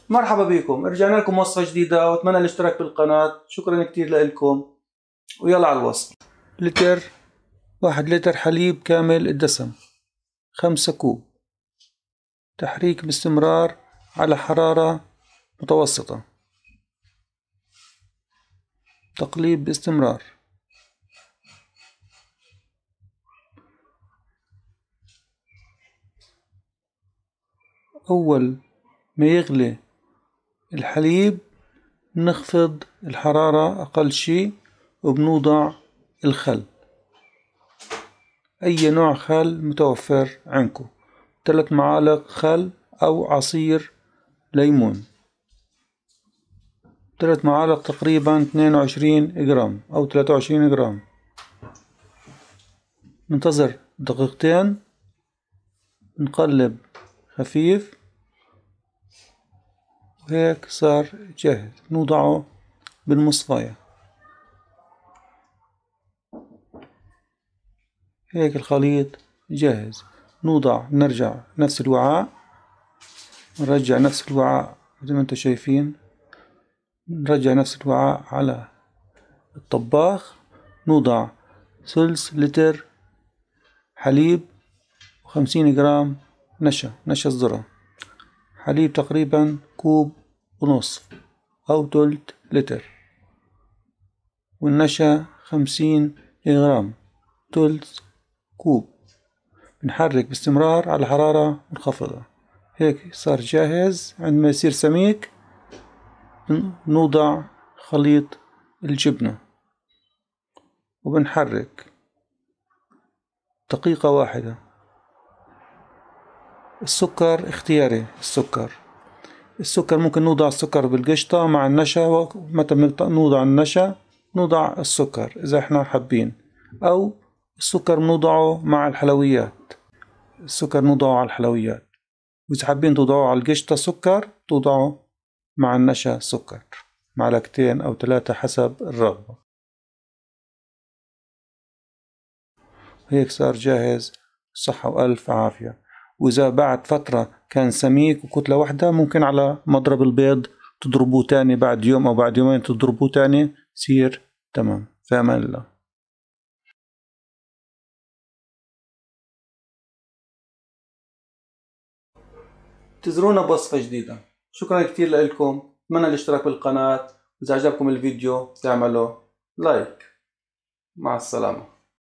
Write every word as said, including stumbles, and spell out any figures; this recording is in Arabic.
مرحبا بكم، رجعنا لكم وصفة جديدة واتمنى الاشتراك بالقناة. شكرا كتير لكم ويلا على الوصفة. لتر واحد لتر حليب كامل الدسم، خمسة كوب. تحريك باستمرار على حرارة متوسطة. تقليب باستمرار. أول ما يغلي الحليب نخفض الحرارة أقل شي وبنوضع الخل، أي نوع خل متوفر عندكم، ثلاث معالق خل أو عصير ليمون، ثلاث معالق تقريبا اثنين وعشرين جرام أو ثلاثة وعشرين جرام. ننتظر دقيقتين، نقلب خفيف وهيك صار جاهز. نوضعه بالمصفاية. هيك الخليط جاهز. نوضع نرجع نفس الوعاء، نرجع نفس الوعاء زي ما انتم شايفين، نرجع نفس الوعاء على الطباخ. نوضع ثلث لتر حليب وخمسين جرام نشا نشا الذرة، حليب تقريبا كوب ونصف أو تلت لتر، والنشا خمسين جرام تلت كوب. بنحرك باستمرار على حرارة منخفضة. هيك صار جاهز. عندما يصير سميك نوضع خليط الجبنة وبنحرك دقيقة واحدة. السكر اختياري. السكر السكر ممكن نوضع السكر بالقشطة مع النشا، متى نوضع النشا نوضع السكر إذا احنا حابين، أو السكر نوضعه مع الحلويات. السكر نوضعه على الحلويات، وإذا حابين توضعوه على القشطة سكر توضعه مع النشا سكر، معلقتين أو ثلاثة حسب الرغبة. هيك صار جاهز. صحة وألف عافية. وإذا بعد فترة كان سميك وكتلة واحدة ممكن على مضرب البيض تضربوه تاني، بعد يوم أو بعد يومين تضربوه تاني يصير تمام. في أمان الله. انتظرونا بوصفة جديدة. شكرا كتير لكم، أتمنى الاشتراك بالقناة. إذا عجبكم الفيديو تعملوا لايك. مع السلامة.